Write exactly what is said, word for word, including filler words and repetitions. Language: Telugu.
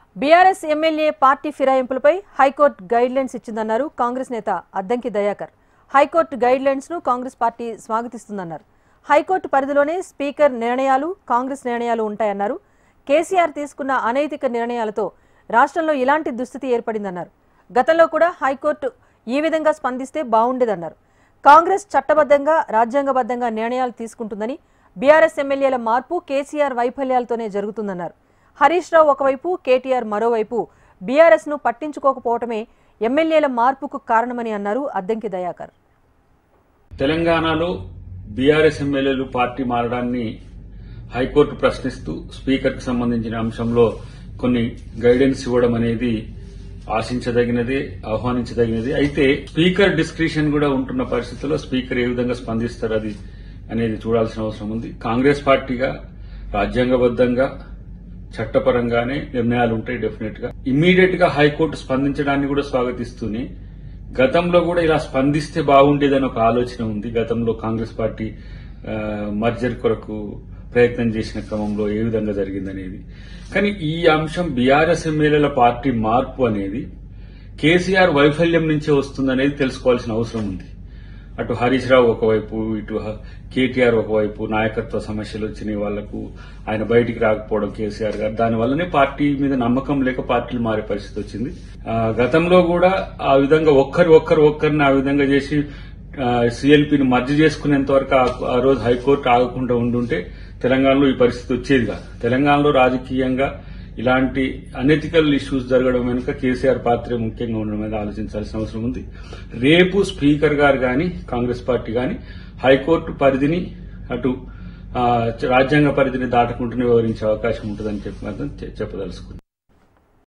బీఆర్ఎస్ ఎమ్మెల్యే పార్టీ ఫిరాయింపులపై హైకోర్టు గైడ్లైన్స్ ఇచ్చిందన్నారు కాంగ్రెస్ నేత అద్దంకి దయాకర్. హైకోర్టు గైడ్లైన్స్ ను కాంగ్రెస్ పార్టీ స్వాగతిస్తుందన్నారు. హైకోర్టు పరిధిలోనే స్పీకర్ నిర్ణయాలు, కాంగ్రెస్ నిర్ణయాలు ఉంటాయన్నారు. కేసీఆర్ తీసుకున్న అనైతిక నిర్ణయాలతో రాష్ట్రంలో ఇలాంటి దుస్థితి ఏర్పడిందన్నారు. గతంలో కూడా హైకోర్టు ఈ విధంగా స్పందిస్తే బాగుండేదన్నారు. కాంగ్రెస్ చట్టబద్ధంగా, రాజ్యాంగబద్ధంగా నిర్ణయాలు తీసుకుంటుందని, బీఆర్ఎస్ ఎమ్మెల్యేల మార్పు కేసీఆర్ వైఫల్యాలతోనే జరుగుతుందన్నారు. హరీష్ రావు ఒకవైపు, కేటీఆర్ మరోవైపు బీఆర్ఎస్ ను పట్టించుకోకపోవటమే ఎమ్మెల్యేల మార్పుకు కారణమని అన్నారు అద్దంకి దయాకర్. తెలంగాణలో బీఆర్ఎస్ ఎమ్మెల్యేలు పార్టీ మారడాన్ని హైకోర్టు ప్రశ్నిస్తూ స్పీకర్ కు సంబంధించిన అంశంలో కొన్ని గైడెన్స్ ఇవ్వడం అనేది ఆశించదగినది, ఆహ్వానించదగినది. అయితే స్పీకర్ డిస్క్రిషన్ కూడా ఉంటున్న పరిస్థితుల్లో స్పీకర్ ఏ విధంగా స్పందిస్తారు అది అనేది చూడాల్సిన అవసరం ఉంది. కాంగ్రెస్ పార్టీగా రాజ్యాంగబద్దంగా చట్టపరంగానే నిర్ణయాలు ఉంటాయి. డెఫినెట్ గా ఇమ్మీడియట్ గా హైకోర్టు స్పందించడాన్ని కూడా స్వాగతిస్తూనే గతంలో కూడా ఇలా స్పందిస్తే బాగుండేదని ఒక ఆలోచన ఉంది. గతంలో కాంగ్రెస్ పార్టీ మర్జర్ కొరకు ప్రయత్నం చేసిన క్రమంలో ఏ విధంగా జరిగిందనేది. కానీ ఈ అంశం బీఆర్ఎస్ ఎమ్మెల్యేల పార్టీ మార్పు అనేది కేసీఆర్ వైఫల్యం నుంచే వస్తుందనేది తెలుసుకోవాల్సిన అవసరం ఉంది. అటు హరీష్ రావు ఒకవైపు, ఇటు కేటీఆర్ ఒకవైపు నాయకత్వ సమస్యలు వచ్చినాయి వాళ్లకు, ఆయన బయటికి రాకపోవడం కేసీఆర్ గారు, దానివల్లనే పార్టీ మీద నమ్మకం లేక పార్టీలు మారే పరిస్థితి వచ్చింది. గతంలో కూడా ఆ విధంగా ఒక్కరు ఒక్కరు ఒక్కరిని ఆ విధంగా చేసి సీఎల్పీని మర్జీ చేసుకునేంత వరకు ఆ రోజు హైకోర్టు ఆగకుండా ఉండుంటే తెలంగాణలో ఈ పరిస్థితి వచ్చేది కాదు. తెలంగాణలో రాజకీయంగా ఇలాంటి అనెథికల్ ఇష్యూస్ జరగడం వెనుక కేసీఆర్ పాత్రే ముఖ్యంగా ఉండడం మీద ఆలోచించాల్సిన అవసరం ఉంది. రేపు స్పీకర్ గారు గాని, కాంగ్రెస్ పార్టీ గాని హైకోర్టు పరిధిని అటు రాజ్యాంగ పరిధిని దాటకుంటూనే వివరించే అవకాశం ఉంటుందని చెప్పి మాత్రం చెప్పదలుచుకుంది.